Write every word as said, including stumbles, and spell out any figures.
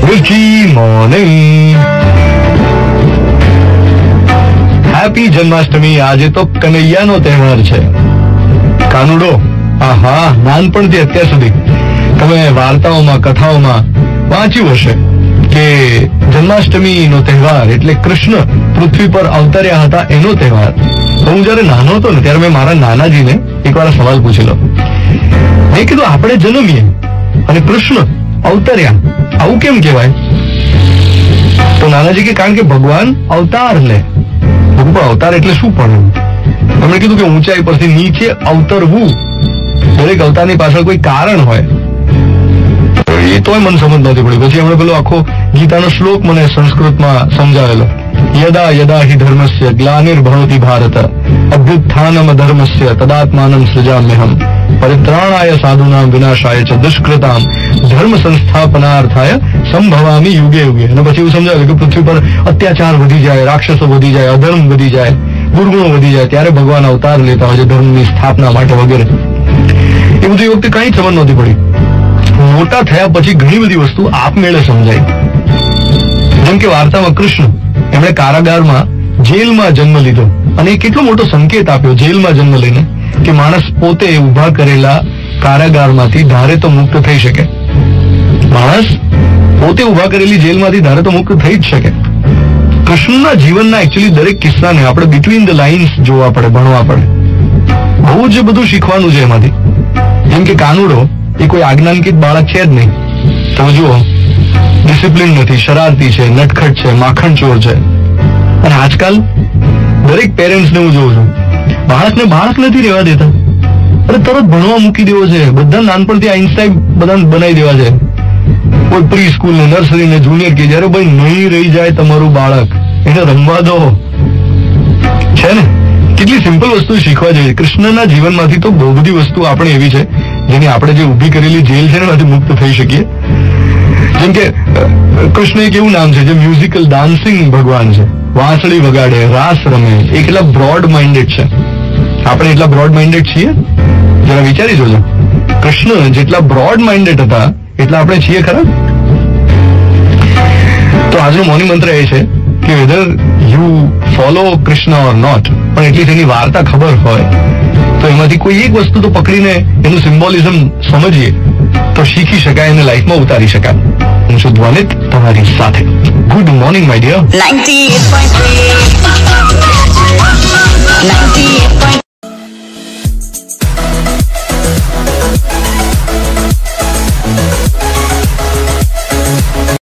मिर्ची morning. Happy Janmashtami. આજે તો કનૈયાનો તહેવાર છે। કાનુડો આહા નાનપણથી અત્યાર સુધી તમે વાર્તાઓમાં કથાઓમાં વાંચ્યું હશે કે જન્માષ્ટમીનો તહેવાર એટલે કૃષ્ણ પૃથ્વી પર અવતર્યા હતા એનો તહેવાર। હું જયારે નાનો હતો ને ત્યારે મેં મારા નાનાજીને એકવાર સવાલ પૂછેલો। મેં કીધું આપણે જન્મીએ અને કૃષ્ણ અવતર્યા આવું કેમ કહેવાય? તો નાનાજી કે કારણ કે ભગવાન અવતાર લે। અવતાર એટલે શું પણ? એમણે કીધું કે ઊંચાઈ પરથી નીચે અવતરવું, દરેક અવતારની પાછળ કોઈ કારણ હોય। એ તોય મને સમજ નથી પડી। પછી એમણે પેલો આખો ગીતાનો શ્લોક મને સંસ્કૃતમાં સમજાવેલો। યદા યદા હિ ધર્મસ્ય ગ્લાનિર્ભવતિ ભારત અભ્યુત્થાનમ ધર્મસ્ય તદાત્માનમ સૃજામ્યહમ પરિત્રાણાય સાધુનામ વિનાશાય ચ દુષ્કૃતામ ધર્મ સંસ્થાપનાર્થાય સંભવામી યુગે યુગે। અને પછી એવું સમજાવ્યું કે પૃથ્વી પર અત્યાચાર વધી જાય, રાક્ષસો વધી જાય, અધર્મ વધી જાય, દુર્ગુણો વધી જાય ત્યારે ભગવાન અવતાર લેતા હોય છે ધર્મની સ્થાપના માટે વગેરે। એ બધી વખતે કઈ સમજ નહોતી પડી। મોટા થયા પછી ઘણી બધી વસ્તુ આપમેળે સમજાય। જેમ કે વાર્તામાં કૃષ્ણ એમણે કારાગારમાં જેલમાં જન્મ લીધો અને એ કેટલો મોટો સંકેત આપ્યો જેલમાં જન્મ લઈને કે માણસ પોતે ઉભા કરેલા કારાગારમાંથી ધારે તો મુક્ત થઈ શકે। માણસ પોતે ઉભા કરેલી જેલમાંથી ધારે તો મુક્ત થઈ જ શકે। કૃષ્ણના જીવનના એકચ્યુઅલી દરેક કિસ્સાને આપણે બિટવીન ધ લાઇન્સ જોવા પડે, ભણવા પડે। બહુ જ બધું શીખવાનું છે એમાંથી। જેમ કે કાનુડો એ કોઈ આજ્ઞાંકિત બાળક છે જ નહીં। તમે જુઓ, ડિસિપ્લિન નથી, શરારતી છે, નટખટ છે, માખણ ચોર છે। અને આજકાલ દરેક પેરેન્ટ્સને હું જોઉં છું, બાળકને બાળક નથી રહેવા દેતા। અરે તરત ભણવા મૂકી દેવો છે, બધા નાનપણથી આઈન્સ્ટાઈન બધા બનાવી દેવા છે। કોઈ પ્રી સ્કૂલ ને નર્સરી ને જુનિયર કે જયારે ભાઈ નહીં રહી જાય તમારું બાળક, એને રમવા દો છે ને। કેટલી સિમ્પલ વસ્તુ શીખવા જોઈએ। કૃષ્ણના જીવનમાંથી તો બહુ બધી વસ્તુ આપણે એવી છે જેની આપણે જે ઊભી કરેલી જેલ છે ને એમાંથી મુક્ત થઈ શકીએ। જેમ કે કૃષ્ણ એક એવું નામ છે જે મ્યુઝિકલ ડાન્સિંગ ભગવાન છે, વાંસળી વગાડે, રાસ રમે। એ કેટલા બ્રોડ માઇન્ડેડ છે, આપણે એટલા બ્રોડ માઇન્ડેડ છીએ? જરા વિચારી જોજો, કૃષ્ણ જેટલા બ્રોડ માઇન્ડેડ હતા એટલા આપણે છીએ ખરા? તો આજનો મોર્નિંગ મંત્ર એ છે કે whether you follow Krishna or not, પણ એટલી એની વાર્તા ખબર હોય તો એમાંથી કોઈ એક વસ્તુ તો પકડીને એનું સિમ્બોલિઝમ સમજીએ તો શીખી શકાય અને લાઈફમાં ઉતારી શકાય। હું છું ધ્વનિત તમારી સાથે। Good morning my dear. ninety-eight point three ninety